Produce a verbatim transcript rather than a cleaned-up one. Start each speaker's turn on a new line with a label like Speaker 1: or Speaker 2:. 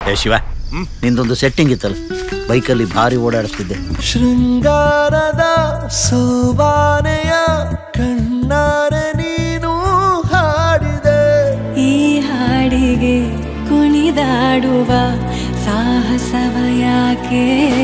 Speaker 1: ಏ ಶಿವ, ನಿಂದೊಂದು ಸೆಟ್ಟಿಂಗ್ ಇತ್ತಲ್ಲ, ಬೈಕಲ್ಲಿ ಭಾರಿ ಓಡಾಡಿಸ್ತಿದ್ದೆ.
Speaker 2: ಶೃಂಗಾರದ ಸೋಬಾನೆಯ ಕಣ್ಣಾರೆ ನೀನು ಹಾಡಿದೆ.
Speaker 3: ಈ ಹಾಡಿಗೆ ಕುಣಿದಾಡುವ ಸಾಹಸವ ಯಾಕೆ